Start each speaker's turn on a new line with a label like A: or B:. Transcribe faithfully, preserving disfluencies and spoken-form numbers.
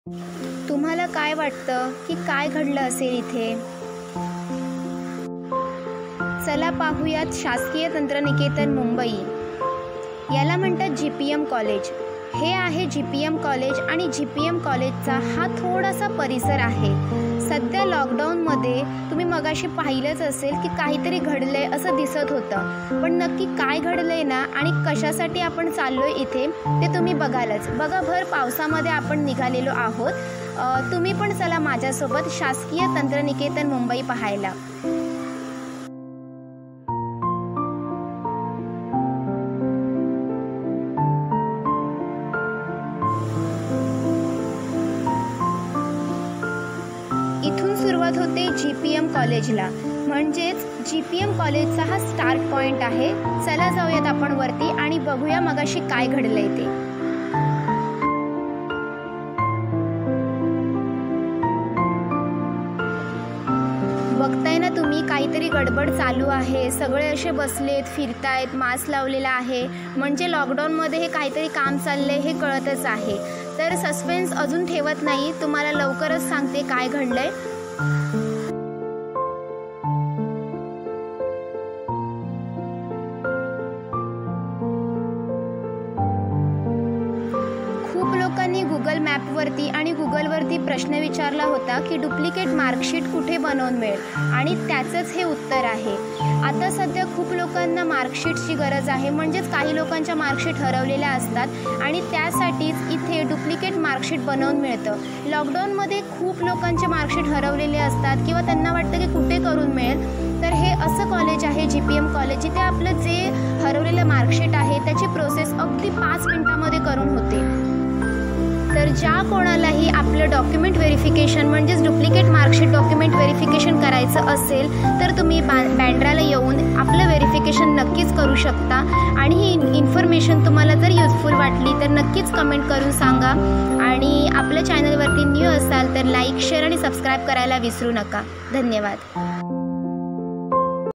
A: तुम्हाला काय वाटतं की काय घडलं असेल इथे? चला पाहूयात शासकीय तंत्रनिकेतन मुंबई. याला म्हणतात जी पी एम कॉलेज. हे आहे जी पी एम कॉलेज आणि जी पी एम कॉलेजचा हा थोडासा परिसर आहे. सध्या लॉकडाऊनमध्ये तुम्ही मगाशी पाहिलंच असेल की काहीतरी घडलंय असं दिसत होतं, पण नक्की काय घडलंय ना आणि कशासाठी आपण चाललोय इथे ते तुम्ही बघालच. बघा, भर पावसामध्ये आपण निघालेलो आहोत. तुम्ही पण चला माझ्यासोबत शासकीय तंत्रनिकेतन मुंबई पाहायला. इथून सुरुवात होते जी पी एम कॉलेजला, म्हणजेच जी पी एम कॉलेजचा हा स्टार्ट पॉइंट आहे. चला जाऊयात आपण वरती आणि बघूया मगाशी काय घडलंय ते. बघताय ना तुम्ही, काहीतरी गडबड चालू आहे. सगळे असे बसलेत, फिरतायत, मास्क लावलेला आहे. म्हणजे लॉकडाऊनमध्ये हे काहीतरी काम चाललंय हे कळतच आहे. तर सस्पेन्स अजून ठेवत नाही, तुम्हाला लवकरच सांगते काय घडलंय. खूप लोकांनी गुगल मॅपवरती आणि गुगलवरती प्रश्न विचारला होता की डुप्लिकेट मार्कशीट कुठे बनवून मिळेल, आणि त्याचंच हे उत्तर आहे. आता सध्या खूप लोकांना मार्कशीटची गरज आहे, म्हणजेच काही लोकांच्या मार्कशीट हरवलेल्या असतात आणि त्यासाठीच इथे डुप्लिकेट मार्कशीट बनवून मिळतं. लॉकडाऊनमध्ये खूप लोकांचे मार्कशीट हरवलेले असतात किंवा त्यांना वाटतं की कुठे करून मिळेल. तर हे असं कॉलेज आहे जी पी एम कॉलेज, जिथे आपलं जे हरवलेलं मार्कशीट आहे त्याची प्रोसेस अगदी पाच मिनिटामध्ये करून होते. तर ज्या कोणालाही आपलं डॉक्युमेंट व्हेरिफिकेशन म्हणजेच डुप्लिकेट मार्कशीट डॉक्युमेंट व्हेरिफिकेशन करायचं असेल तर तुम्ही बा बँड्राला येऊन आपलं व्हेरिफिकेशन नक्कीच करू शकता. आणि ही इन्फॉर्मेशन तुम्हाला जर युजफुल वाटली तर नक्कीच कमेंट करून सांगा. आणि आपल्या चॅनलवरती न्यू असाल तर लाईक, शेअर आणि सबस्क्राईब करायला विसरू नका. धन्यवाद.